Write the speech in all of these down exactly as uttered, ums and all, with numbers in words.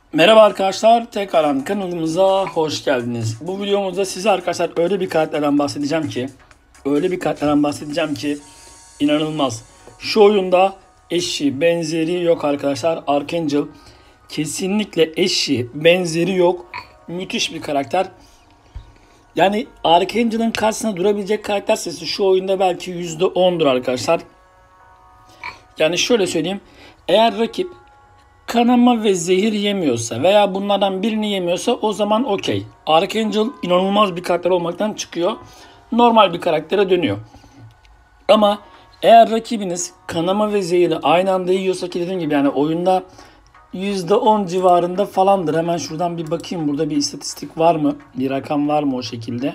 Merhaba arkadaşlar, tekrar kanalımıza hoş geldiniz. Bu videomuzda size arkadaşlar öyle bir karakterden bahsedeceğim ki, öyle bir karakterden bahsedeceğim ki inanılmaz. Şu oyunda eşi, benzeri yok arkadaşlar. Archangel kesinlikle eşi, benzeri yok. Müthiş bir karakter. Yani Archangel'ın karşısına durabilecek karakter sayısı şu oyunda belki yüzde on'dur arkadaşlar. Yani şöyle söyleyeyim, eğer rakip kanama ve zehir yemiyorsa veya bunlardan birini yemiyorsa o zaman okey. Archangel inanılmaz bir karakter olmaktan çıkıyor. Normal bir karaktere dönüyor. Ama eğer rakibiniz kanama ve zehiri aynı anda yiyorsa ki dediğim gibi yani oyunda yüzde on civarında falandır. Hemen şuradan bir bakayım, burada bir istatistik var mı? Bir rakam var mı o şekilde?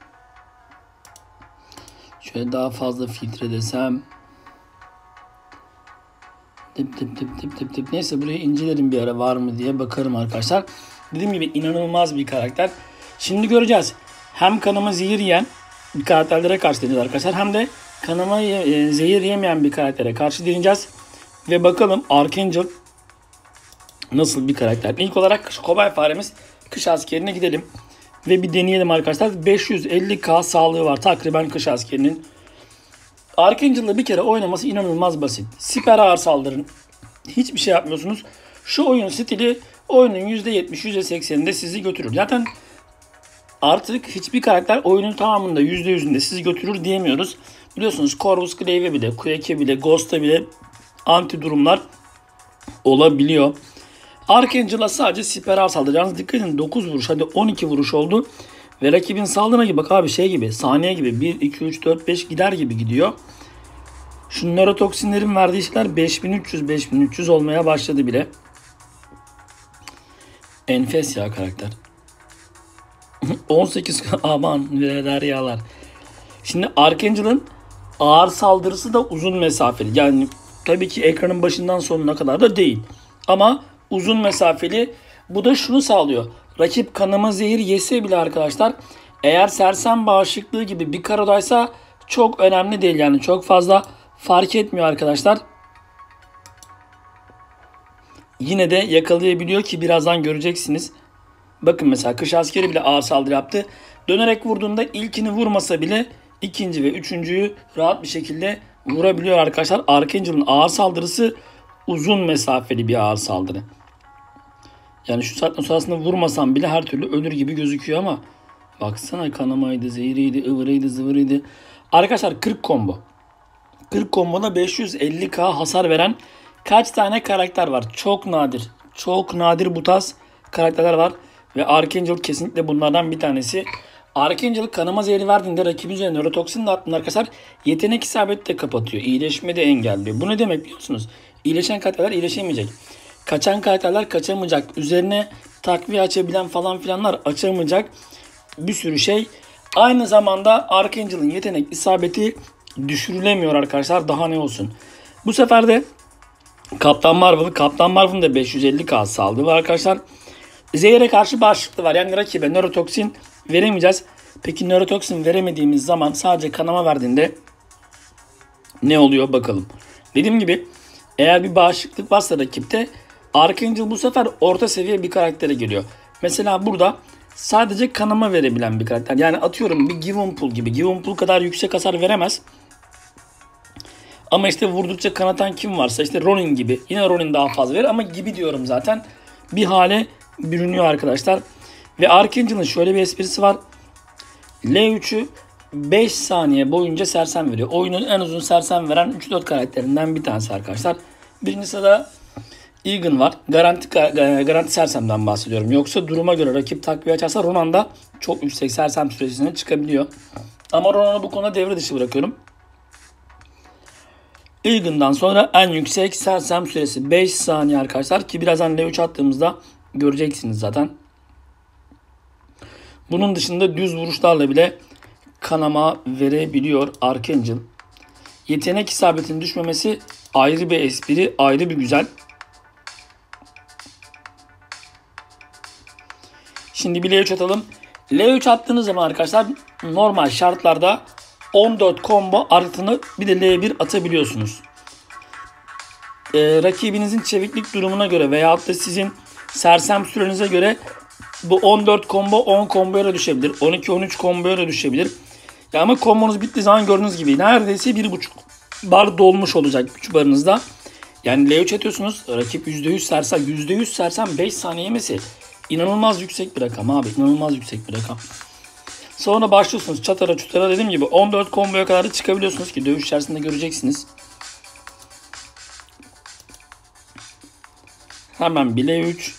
Şöyle daha fazla filtre desem. Tip tip tip tip tip tip. Neyse burayı incelerim bir ara, var mı diye bakarım arkadaşlar. Dediğim gibi inanılmaz bir karakter. Şimdi göreceğiz. Hem kanama zehir yiyen bir karakterlere karşı deneyeceğiz arkadaşlar. Hem de kanama e, zehir yemeyen bir karaktere karşı deneyeceğiz. Ve bakalım Archangel nasıl bir karakter. İlk olarak kobay faremiz kış askerine gidelim. Ve bir deneyelim arkadaşlar. beş yüz elli K sağlığı var takriben kış askerinin. Archangel'la bir kere oynaması inanılmaz basit. Siper ağır saldırın. Hiçbir şey yapmıyorsunuz. Şu oyun stili oyunun yüzde yetmiş yüzde sekseninde sizi götürür. Zaten artık hiçbir karakter oyunun tamamında yüzde yüzünde sizi götürür diyemiyoruz. Biliyorsunuz Corvus Glaive'e bile, Quake'e bile, Ghost'a bile anti durumlar olabiliyor. Archangel'a sadece siper ağır saldıracağınız. Dikkat edin, dokuz vuruş, hadi on iki vuruş oldu. Ve rakibin saldırına gibi bak abi, şey gibi, saniye gibi bir, iki, üç, dört, beş gider gibi gidiyor. Şu nörotoksinlerin verdiği şeyler beş bin üç yüz beş bin üç yüz olmaya başladı bile. Enfes ya karakter. on sekiz aman neler yağlar. Şimdi Archangel'ın ağır saldırısı da uzun mesafeli. Yani tabii ki ekranın başından sonuna kadar da değil. Ama uzun mesafeli. Bu da şunu sağlıyor. Rakip kanama zehir yese bile arkadaşlar, eğer sersem bağışıklığı gibi bir karodaysa çok önemli değil. Yani çok fazla fark etmiyor arkadaşlar. Yine de yakalayabiliyor ki birazdan göreceksiniz. Bakın mesela kış askeri bile ağır saldırı yaptı. Dönerek vurduğunda ilkini vurmasa bile ikinci ve üçüncüyü rahat bir şekilde vurabiliyor arkadaşlar. Archangel'ın ağır saldırısı uzun mesafeli bir ağır saldırı. Yani şu saatten sonrasında vurmasam bile her türlü ölür gibi gözüküyor ama baksana, kanamaydı, zehiriydi, ıvırıydı, zıvırıydı. Arkadaşlar kırk combo. kırk komboda beş yüz elli K hasar veren kaç tane karakter var? Çok nadir. Çok nadir bu tarz karakterler var. Ve Archangel kesinlikle bunlardan bir tanesi. Archangel kanama zehri verdiğinde rakibin üzerine nörotoksin de attığında arkadaşlar yetenek isabeti de kapatıyor. İyileşme de engelliyor. Bu ne demek biliyorsunuz? İyileşen karakterler iyileşemeyecek. Kaçan karakterler kaçamayacak. Üzerine takviye açabilen falan filanlar açamayacak. Bir sürü şey. Aynı zamanda Archangel'ın yetenek isabeti düşürülemiyor arkadaşlar. Daha ne olsun. Bu sefer de Kaptan Marvel. Kaptan Marvel'ın da beş yüz elli K saldırı var arkadaşlar. Zehre karşı bağışıklığı var. Yani rakibe nörotoksin veremeyeceğiz. Peki nörotoksin veremediğimiz zaman sadece kanama verdiğinde ne oluyor bakalım. Dediğim gibi eğer bir bağışıklık varsa rakipte, Archangel bu sefer orta seviye bir karaktere geliyor. Mesela burada sadece kanama verebilen bir karakter. Yani atıyorum bir Givonpool gibi. Givonpool kadar yüksek hasar veremez. Ama işte vurdukça kanatan kim varsa, işte Ronin gibi. Yine Ronin daha fazla verir ama gibi diyorum zaten. Bir hale bürünüyor arkadaşlar. Ve Archangel'ın şöyle bir esprisi var. L üç'ü beş saniye boyunca sersem veriyor. Oyunun en uzun sersem veren üç dört karakterinden bir tanesi arkadaşlar. Birinci sırada Egan var. Garanti garanti sersemden bahsediyorum. Yoksa duruma göre rakip takviye açarsa Ronan da çok yüksek sersem süresine çıkabiliyor. Ama Ronan'ı bu konuda devre dışı bırakıyorum. Egan'dan sonra en yüksek sersem süresi beş saniye arkadaşlar. Ki birazdan L üç attığımızda göreceksiniz zaten. Bunun dışında düz vuruşlarla bile kanama verebiliyor Archangel. Yetenek isabetinin düşmemesi ayrı bir espri, ayrı bir güzel. Şimdi bir L üç atalım. L üç attığınız zaman arkadaşlar normal şartlarda on dört combo artıını bir de L bir atabiliyorsunuz. Ee, rakibinizin çeviklik durumuna göre veyahut da sizin Sersem sürenize göre bu on dört combo on komboya da düşebilir. on iki on üç komboya da düşebilir. Ya ama kombonuz bittiği zaman gördüğünüz gibi neredeyse bir buçuk bar dolmuş olacak güç barınızda. Yani L üç atıyorsunuz. Rakip yüzde yüz sersem. yüzde yüz sersem beş saniye yemesi inanılmaz yüksek bir rakam abi. İnanılmaz yüksek bir rakam. Sonra başlıyorsunuz çatara çutara, dediğim gibi on dört komboya kadar da çıkabiliyorsunuz ki dövüş içerisinde göreceksiniz. Hemen bile üç.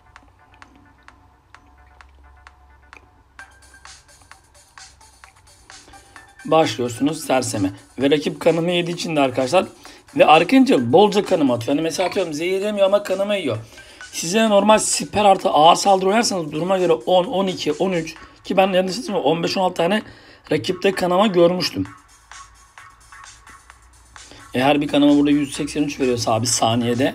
Başlıyorsunuz serseme. Ve rakip kanımı yediği için de arkadaşlar. Ve Archangel bolca kanımı atıyor. Yani mesela atıyorum zehir yemiyor ama kanımı yiyor. Size normal siper artı ağır saldırı oynarsanız duruma göre on, on iki, on üç ki ben yanlış hatırlamıyorum on beş on altı tane rakipte kanama görmüştüm. E her bir kanama burada yüz seksen üç veriyorsa abi saniyede.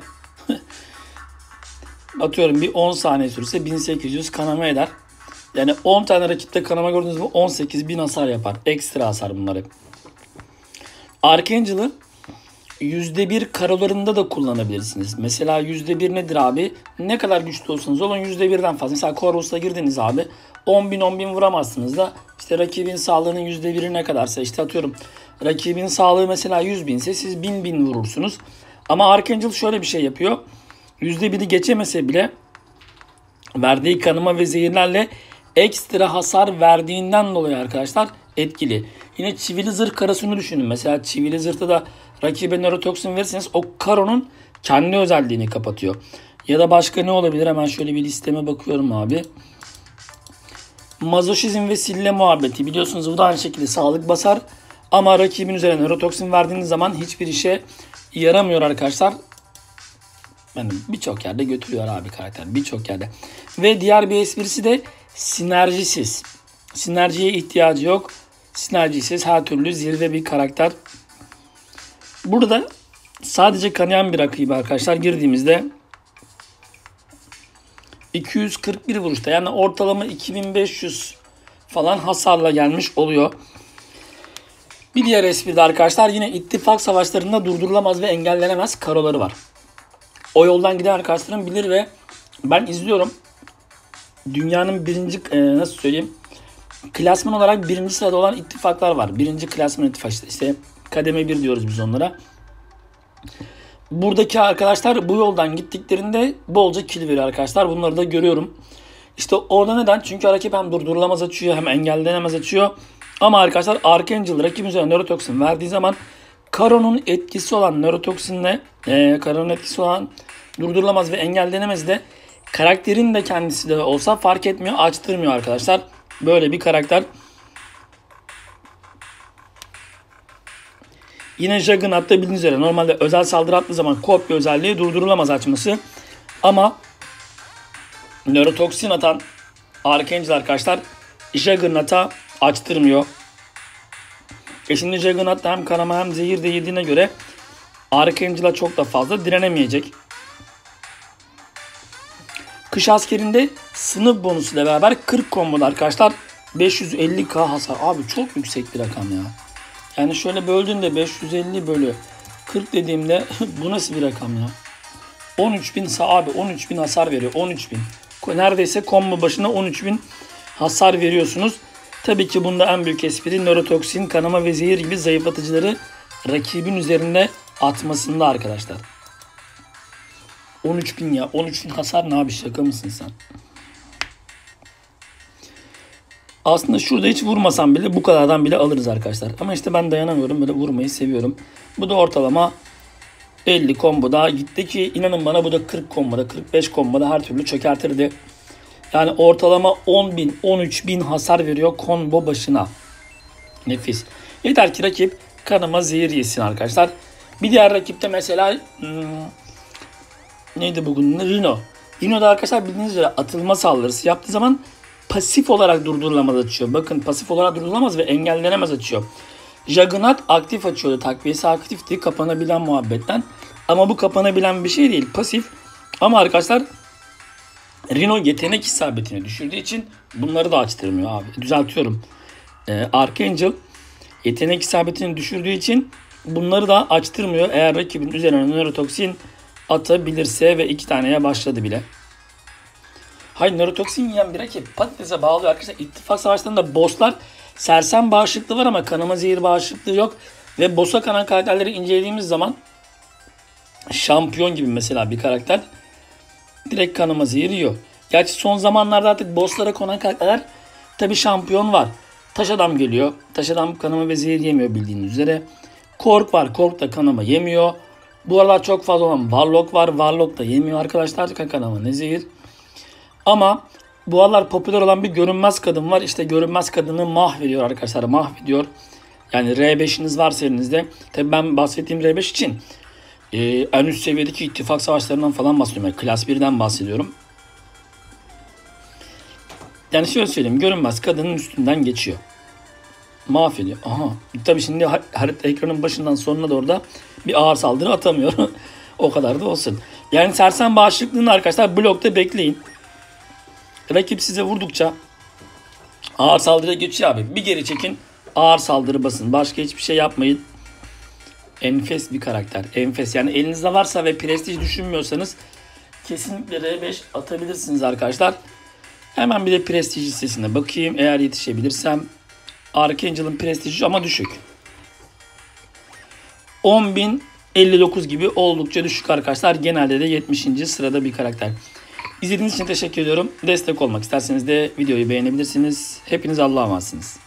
Atıyorum bir on saniye sürse bin sekiz yüz kanama eder. Yani on tane rakipte kanama gördüğünüz gibi on sekiz bin hasar yapar. Ekstra hasar bunlar hep. Archangel'ı yüzde bir karolarında da kullanabilirsiniz. Mesela yüzde bir nedir abi? Ne kadar güçlü olsanız olun yüzde birden fazla. Mesela Corvus'ta girdiniz abi. on bin on bin vuramazsınız da işte rakibin sağlığının yüzde biri ne kadarsa, işte atıyorum rakibin sağlığı mesela yüz binse siz bin bin vurursunuz. Ama Archangel şöyle bir şey yapıyor. yüzde biri geçemese bile verdiği kanıma ve zehirlerle ekstra hasar verdiğinden dolayı arkadaşlar etkili. Yine çivili zırh karasını düşünün. Mesela çivili zırhta da rakibe nörotoksin verirseniz o karonun kendi özelliğini kapatıyor. Ya da başka ne olabilir? Hemen şöyle bir listeme bakıyorum abi. Mazoşizm ve sille muhabbeti. Biliyorsunuz bu da aynı şekilde sağlık basar. Ama rakibin üzerine nörotoksin verdiğiniz zaman hiçbir işe yaramıyor arkadaşlar. Yani birçok yerde götürüyor abi karakter. Birçok yerde. Ve diğer bir esprisi de sinerjisiz. Sinerjiye ihtiyacı yok. Sinerjisiz her türlü zirve bir karakter. Burada sadece kanayan bir rakibi arkadaşlar girdiğimizde iki yüz kırk bir vuruşta, yani ortalama iki bin beş yüz falan hasarla gelmiş oluyor. Bir diğer espri de arkadaşlar yine ittifak savaşlarında durdurulamaz ve engellenemez karoları var. O yoldan giden arkadaşlarım bilir ve ben izliyorum. Dünyanın birinci e, nasıl söyleyeyim klasman olarak birinci sırada olan ittifaklar var. Birinci klasman ittifak işte, işte kademe bir diyoruz biz onlara. Buradaki arkadaşlar bu yoldan gittiklerinde bolca kill veriyor arkadaşlar. Bunları da görüyorum. İşte orada neden? Çünkü rakip hem durdurulamaz açıyor hem engellenemez açıyor. Ama arkadaşlar Archangel rakibin üzerine nörotoksin verdiği zaman Karon'un etkisi olan nörotoksinle e, Karon'un etkisi olan durdurulamaz ve engellenemez de karakterin de kendisi de olsa fark etmiyor, açtırmıyor arkadaşlar. Böyle bir karakter. Yine Juggernaut'ta bildiğiniz üzere normalde özel saldırı attığı zaman kopya özelliği durdurulamaz açması. Ama nörotoksin atan Archangel arkadaşlar Juggernaut'a açtırmıyor. E şimdi Juggernaut'ta hem kanama hem zehir de yediğine göre Archangel'a çok da fazla direnemeyecek. Kış askerinde sınıf bonusuyla beraber kırk komboda arkadaşlar beş yüz elli K hasar. Abi çok yüksek bir rakam ya. Yani şöyle böldüğünde beş yüz elli bölü kırk dediğimde bu nasıl bir rakam ya? on üç bin abi on üç bin hasar veriyor. on üç bin. Neredeyse combo başına on üç bin hasar veriyorsunuz. Tabii ki bunda en büyük espri nörotoksin, kanama ve zehir gibi zayıflatıcıları rakibin üzerinde atmasında arkadaşlar. on üç bin ya. on üç bin hasar ne abi, şaka mısın sen? Aslında şurada hiç vurmasam bile bu kadardan bile alırız arkadaşlar. Ama işte ben dayanamıyorum. Böyle vurmayı seviyorum. Bu da ortalama elli komboda gitti ki inanın bana bu da kırk komboda, kırk beş komboda her türlü çökertirdi. Yani ortalama on bin, on üç bin hasar veriyor combo başına. Nefis. Yeter ki rakip kanıma zehir yesin arkadaşlar. Bir diğer rakipte mesela hmm, neydi bugün? Rhino. Rhino'da arkadaşlar bildiğiniz üzere atılma saldırısı yaptığı zaman pasif olarak durdurulamaz açıyor. Bakın pasif olarak durdurulamaz ve engellenemez açıyor. Juggernaut aktif açıyordu. Takviyesi aktifti. Kapanabilen muhabbetten. Ama bu kapanabilen bir şey değil. Pasif. Ama arkadaşlar Rhino yetenek isabetini düşürdüğü için bunları da açtırmıyor abi. Düzeltiyorum. Ee, Archangel yetenek isabetini düşürdüğü için bunları da açtırmıyor. Eğer rakibin üzerine nörotoksin atabilirse ve iki taneye başladı bile. Hayır, nörotoksin yiyen bir rakip patatese bağlıyor arkadaşlar. İttifak savaşlarında bosslar sersem bağışıklığı var ama kanama zehir bağışıklığı yok. Ve boss'a kanan karakterleri incelediğimiz zaman şampiyon gibi mesela bir karakter direkt kanama zehir yiyor. Gerçi son zamanlarda artık boss'lara konan karakterler tabi şampiyon var. Taş adam geliyor. Taş adam kanama ve zehir yemiyor bildiğiniz üzere. Kork var. Kork da kanama yemiyor. Bu aralar çok fazla olan Warlock var. Warlock da yemiyor arkadaşlar kanama ne zehir. Ama bu aralar popüler olan bir görünmez kadın var. İşte görünmez kadını mahvediyor arkadaşlar. Mahvediyor. Yani R beşiniz varsa elinizde. Tabi ben bahsettiğim R beş için e, en üst seviyedeki ittifak savaşlarından falan bahsediyorum. Yani klas birden bahsediyorum. Yani şöyle söyleyeyim. Görünmez kadının üstünden geçiyor. Mahvediyor. Aha. Tabii şimdi harita ekranın başından sonuna doğru da bir ağır saldırı atamıyor. O kadar da olsun. Yani sersem bağışıklığını arkadaşlar blokta bekleyin. Rakip size vurdukça ağır saldırıya geçiyor abi. Bir geri çekin. Ağır saldırı basın. Başka hiçbir şey yapmayın. Enfes bir karakter. Enfes. Yani elinizde varsa ve prestij düşünmüyorsanız kesinlikle R beş atabilirsiniz arkadaşlar. Hemen bir de prestij listesine bakayım. Eğer yetişebilirsem. Archangel'ın prestiji ama düşük. on bin elli dokuz gibi oldukça düşük arkadaşlar. Genelde de yetmişinci sırada bir karakter. İzlediğiniz için teşekkür ediyorum. Destek olmak isterseniz de videoyu beğenebilirsiniz. Hepiniz Allah'a emanetsiniz.